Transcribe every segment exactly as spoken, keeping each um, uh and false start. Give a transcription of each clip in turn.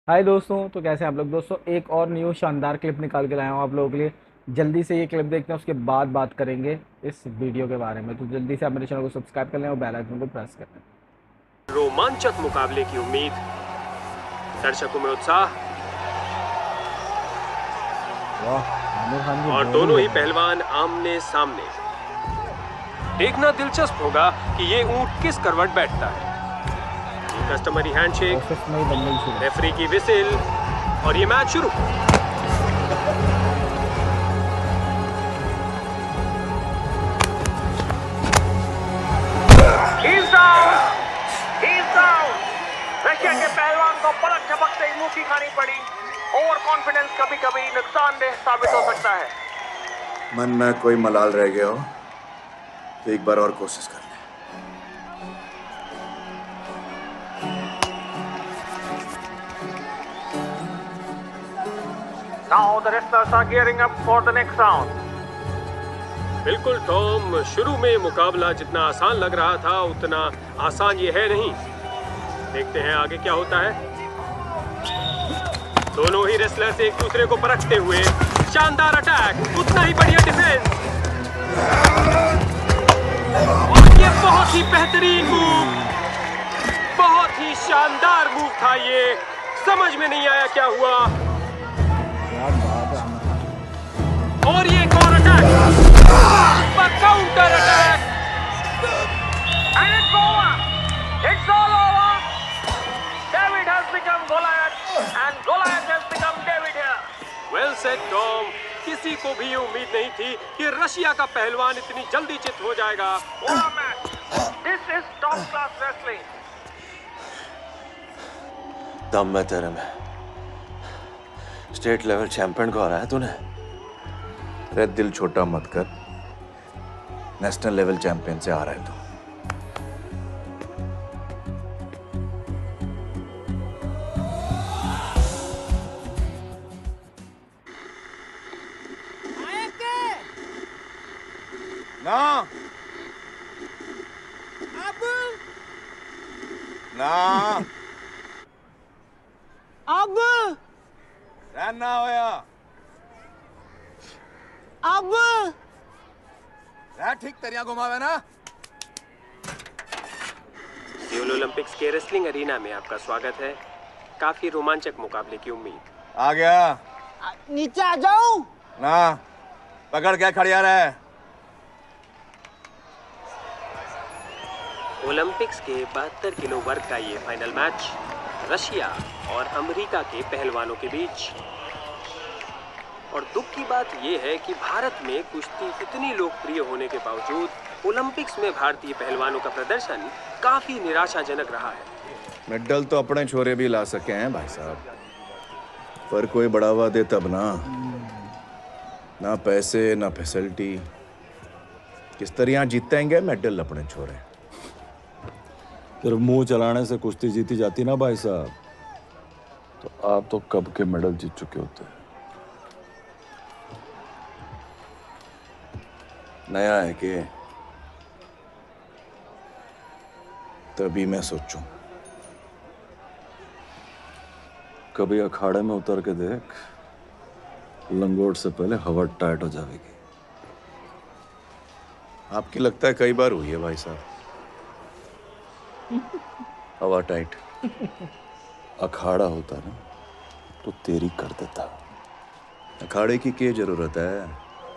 हाय दोस्तों, तो कैसे हैं आप लोग। दोस्तों, एक और न्यू शानदार क्लिप निकाल के लाया हूँ आप लोगों के लिए। जल्दी से ये क्लिप देखते हैं, उसके बाद बात करेंगे इस वीडियो के बारे में। तो जल्दी से आप मेरे चैनल को सब्सक्राइब कर लें और बेल आइकन को प्रेस कर लें। रोमांचक मुकाबले की उम्मीद, दर्शकों में उत्साह वाह, आमिर खान की और बॉडी दोनों है ही भाई। पहलवान आमने सामने। देखना दिलचस्प होगा कि ये ऊंट किस करवट बैठता है। ये कस्टमरी हैंडशेक, ऑफिस में ही दंगल शुरू। रेफरी की विसिल और ये मैच शुरू। He's down. He's down. Russia के पहलवान को पलक झपकते ही मुंह की खानी पड़ी। ओवर कॉन्फिडेंस कभी कभी नुकसानदेह साबित हो सकता है। मन में कोई मलाल रह गया हो तो एक बार और कोशिश कर ले। Now the wrestlers are gearing up for the next round. बिल्कुल टॉम, शुरू में मुकाबला जितना आसान लग रहा था उतना आसान ये है नहीं। देखते हैं आगे क्या होता है। दोनों ही रेसलर्स एक दूसरे को परखते हुए, शानदार अटैक, उतना ही बढ़िया डिफेंस और ये बहुत ही बेहतरीन मूव, बहुत ही शानदार मूव था ये। समझ में नहीं आया क्या हुआ। क्या बात है आमिर खान। और ये एक और attack, counter attack. And it's over. It's all over. David has become Goliath and Goliath has become David here. Well said Tom. किसी को भी ये उम्मीद नहीं थी कि रशिया का पहलवान इतनी जल्दी चित हो जाएगा। What a match. This is top class wrestling. दम है तेरे में। स्टेट लेवल चैंपियन को हराया है तूने। अरे दिल छोटा मत कर, नेशनल लेवल चैंपियन से आ रहा है तू। ना अब ना अब रहन ना होया अब रह ठीक तरिया घुमावे ना। सियोल ओलंपिक्स के रेसलिंग अरीना में आपका स्वागत है। काफी रोमांचक मुकाबले की उम्मीद। आ गया नीचे आ जाऊं। ना, पकड़ के खड़िया रहे। ओलंपिक्स के बहत्तर किलो वर्ग का ये फाइनल मैच रशिया और अमेरिका के पहलवानों के बीच। और दुख की बात यह है कि भारत में कुश्ती इतनी लोकप्रिय होने के बावजूद ओलंपिक्स में भारतीय पहलवानों का प्रदर्शन काफी निराशाजनक रहा है। मेडल तो अपने छोरे भी ला सके हैं भाई साहब, पर कोई बढ़ावा दे तब ना। ना पैसे ना फैसिलिटी, किस तरह जीतेंगे मेडल अपने छोरे। सिर्फ मुंह चलाने से कुश्ती जीती जाती ना भाई साहब, तो आप तो कब के मेडल जीत चुके होते। नया है कि तभी मैं सोचूं। कभी अखाड़े में उतर के देख, लंगोट से पहले हवा टाइट हो जाएगी। आपकी लगता है कई बार हुई है भाई साहब हवा टाइट। अखाड़ा होता ना तो तेरी कर देता। अखाड़े की क्या जरूरत है।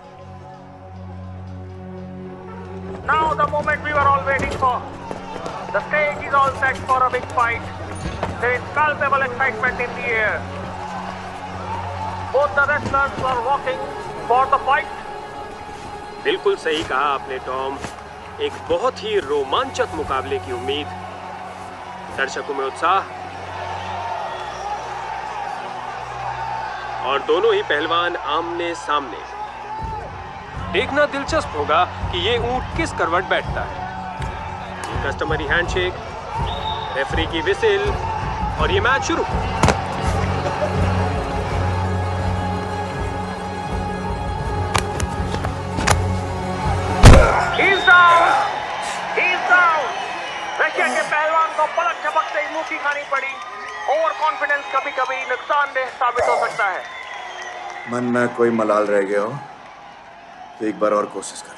Now the moment we were all waiting for. The stage is all set for a big fight. There is palpable excitement in the air. Both the wrestlers were walking for the fight. बिल्कुल सही कहा आपने Tom. एक बहुत ही रोमांचक मुकाबले की उम्मीद, दर्शकों में उत्साह और दोनों ही पहलवान आमने सामने। देखना दिलचस्प होगा कि ये ऊंट किस करवट बैठता है। ये कस्टमरी हैंडशेक, रेफरी की विसिल और ये मैच शुरू। He's down. He's down. Russia के पहलवान को पलक झपकते ही मुंह की खानी पड़ी। ओवर कॉन्फिडेंस कभी कभी नुकसानदेह साबित हो सकता है। मन में कोई मलाल रह गया हो तो एक बार और कोशिश कर ले।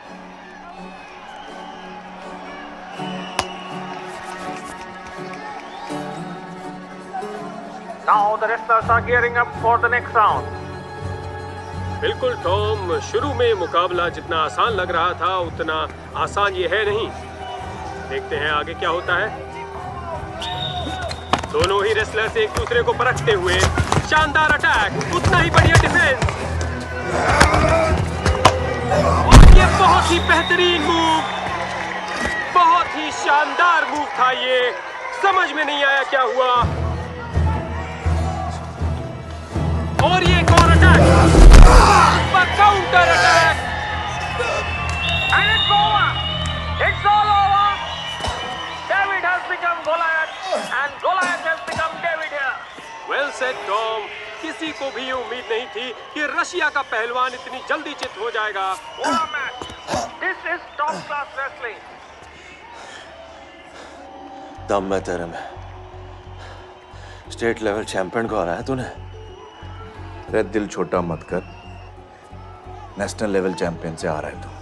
Now the wrestlers are gearing up for the next round. बिल्कुल टॉम, शुरू में मुकाबला जितना आसान लग रहा था उतना आसान ये है नहीं। देखते हैं आगे क्या होता है। दोनों ही रेसलर्स एक दूसरे को परखते हुए, शानदार अटैक, उतना ही बढ़िया डिफेंस, और ये बहुत ही बेहतरीन मूव, बहुत ही शानदार मूव था ये। समझ में नहीं आया क्या हुआ। और ये एक और attack, counter attack, And it's over. It's all over. David has become Goliath and Goliath has become David here. Well said Tom. किसी को भी ये उम्मीद नहीं थी कि रशिया का पहलवान इतनी जल्दी चित हो जाएगा। What a match. This is top class wrestling. दम है तेरे में। स्टेट लेवल चैंपियन को हराया है तूने। अरे दिल छोटा मत कर, नेशनल लेवल चैंपियन से आ रहा है तू।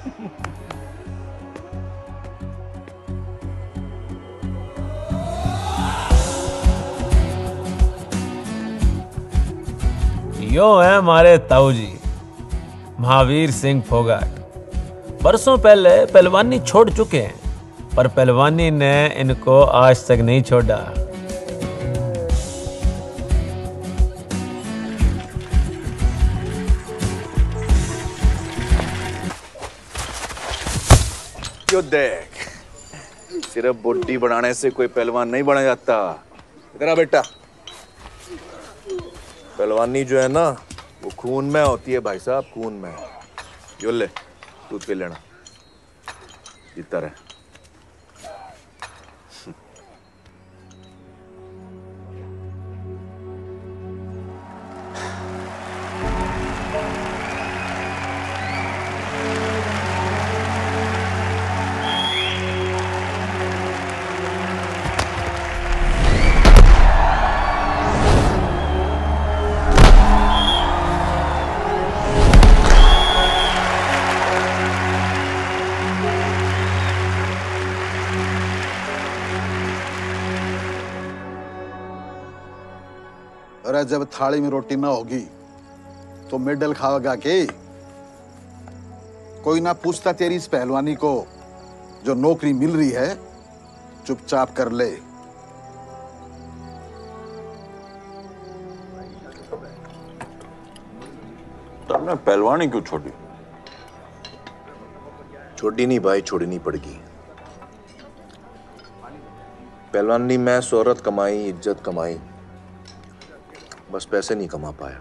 यो है हमारे ताऊ जी महावीर सिंह फोगाट। बरसों पहले पहलवानी छोड़ चुके हैं, पर पहलवानी ने इनको आज तक नहीं छोड़ा। क्यों देख, सिर्फ बॉडी बनाने से कोई पहलवान नहीं बना जाता। इधर आ बेटा, पहलवानी जो है ना वो खून में होती है भाई साहब, खून में। यो ले, दूध पी लेना, जीता रहे। अरे जब थाली में रोटी ना होगी तो मेडल खाओगा के? कोई ना पूछता तेरी इस पहलवानी को, जो नौकरी मिल रही है चुपचाप कर ले। तुमने पहलवानी क्यों छोड़ी? छोड़ी नहीं भाई, छोड़नी पड़गी। पहलवानी में शोहरत कमाई, इज्जत कमाई, बस पैसे नहीं कमा पाया।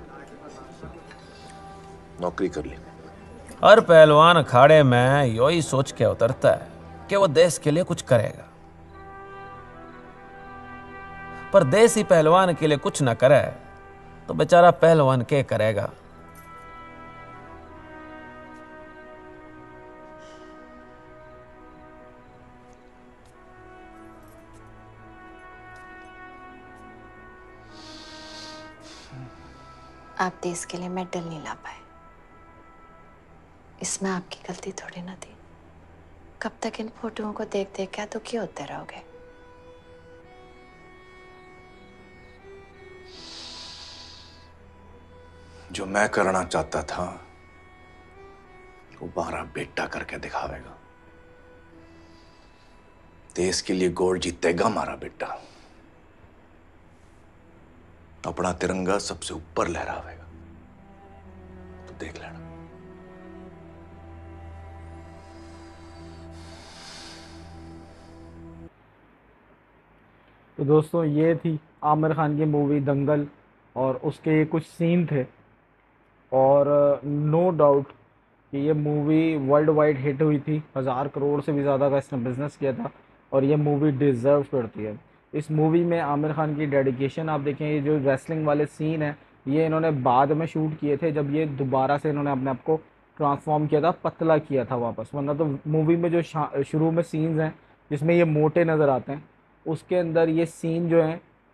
नौकरी कर ली। हर पहलवान अखाड़े में यो ही सोच के उतरता है कि वो देश के लिए कुछ करेगा, पर देश ही पहलवान के लिए कुछ ना करे तो बेचारा पहलवान क्या करेगा। आप देश के लिए मेडल नहीं ला पाए, इसमें आपकी गलती थोड़ी ना थी। कब तक इन फोटोओं को देख देख के दुखी होते रहोगे? जो मैं करना चाहता था वो हमारा बेटा करके दिखावेगा। देश के लिए गोल्ड जीतेगा हमारा बेटा, अपना तिरंगा सबसे ऊपर लहरावेगा, तो देख लेना। तो दोस्तों ये थी आमिर खान की मूवी दंगल और उसके ये कुछ सीन थे, और नो डाउट कि ये मूवी वर्ल्ड वाइड हिट हुई थी। हज़ार करोड़ से भी ज़्यादा का इसने बिज़नेस किया था और ये मूवी डिज़र्व करती है। इस मूवी में आमिर खान की डेडिकेशन आप देखें, ये जो रेसलिंग वाले सीन हैं ये इन्होंने बाद में शूट किए थे, जब ये दोबारा से इन्होंने अपने आप को ट्रांसफॉर्म किया था, पतला किया था वापस। वरना तो मूवी में जो शुरू में सीन्स हैं जिसमें ये मोटे नज़र आते हैं, उसके अंदर ये सीन जो हैं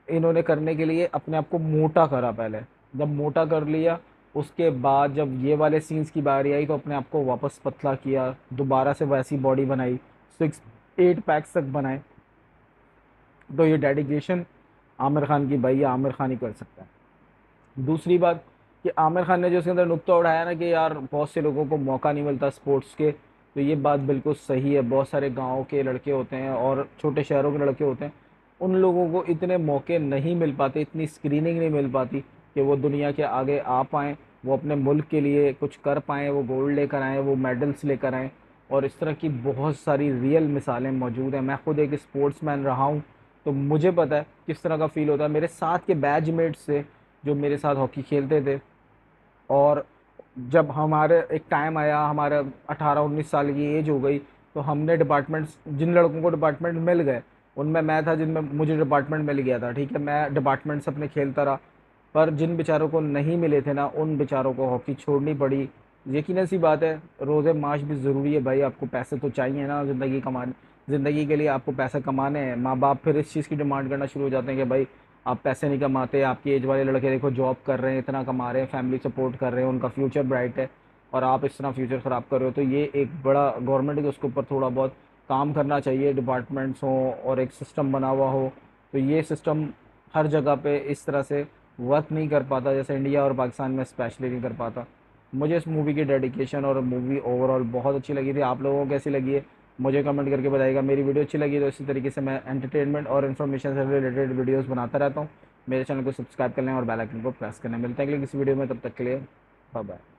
इन्होंने करने के लिए अपने आप को मोटा करा। पहले जब मोटा कर लिया, उसके बाद जब ये वाले सीन्स की बारी आई तो अपने आप को वापस पतला किया, दोबारा से वैसी बॉडी बनाई, सिक्स एट पैक्स तक बनाए। तो ये डेडिकेशन आमिर खान की भाई आमिर खान ही कर सकता है। दूसरी बात कि आमिर खान ने जो इसके अंदर नुक्ता उठाया ना कि यार बहुत से लोगों को मौका नहीं मिलता स्पोर्ट्स के, तो ये बात बिल्कुल सही है। बहुत सारे गाँव के लड़के होते हैं और छोटे शहरों के लड़के होते हैं, उन लोगों को इतने मौके नहीं मिल पाते, इतनी स्क्रीनिंग नहीं मिल पाती कि वो दुनिया के आगे आ पाएँ, वो अपने मुल्क के लिए कुछ कर पाएँ, वो गोल्ड लेकर आएँ, वो मेडल्स लेकर आएँ। और इस तरह की बहुत सारी रियल मिसालें मौजूद हैं। मैं खुद एक स्पोर्ट्समैन रहा हूँ, तो मुझे पता है किस तरह का फ़ील होता है। मेरे साथ के बैचमेट्स से जो मेरे साथ हॉकी खेलते थे, और जब हमारे एक टाइम आया, हमारे अठारह उन्नीस साल की एज हो गई, तो हमने डिपार्टमेंट्स, जिन लड़कों को डिपार्टमेंट मिल गए उनमें मैं था जिनमें मुझे डिपार्टमेंट मिल गया था, ठीक है, मैं डिपार्टमेंट्स अपने खेलता रहा। पर जिन बेचारों को नहीं मिले थे ना, उन बेचारों को हॉकी छोड़नी पड़ी। यकीनन सी बात है, रोज़े माश भी ज़रूरी है भाई, आपको पैसे तो चाहिए ना ज़िंदगी कमाने, ज़िंदगी के लिए आपको पैसे कमाने हैं। माँ बाप फिर इस चीज़ की डिमांड करना शुरू हो जाते हैं कि भाई आप पैसे नहीं कमाते, आपकी एज वाले लड़के देखो जॉब कर रहे हैं, इतना कमा रहे हैं, फैमिली सपोर्ट कर रहे हैं, उनका फ्यूचर ब्राइट है, और आप इस तरह फ्यूचर ख़राब कर रहे हो। तो ये एक बड़ा गवर्नमेंट को उसके ऊपर थोड़ा बहुत काम करना चाहिए, डिपार्टमेंट्स हों और एक सिस्टम बना हुआ हो। तो ये सिस्टम हर जगह पे इस तरह से वर्क नहीं कर पाता, जैसे इंडिया और पाकिस्तान में स्पेशली नहीं कर पाता। मुझे इस मूवी की डेडिकेशन और मूवी ओवरऑल बहुत अच्छी लगी थी। आप लोगों को कैसी लगी है मुझे कमेंट करके बताइएगा। मेरी वीडियो अच्छी लगी तो इसी तरीके से मैं एंटरटेनमेंट और इन्फॉर्मेशन से रिलेटेड वीडियोस बनाता रहता हूँ। मेरे चैनल को सब्सक्राइब कर लें और बेल आइकन को प्रेस करना। मिलते हैं अगले किसी वीडियो में, तब तक के लिए बाय बाय।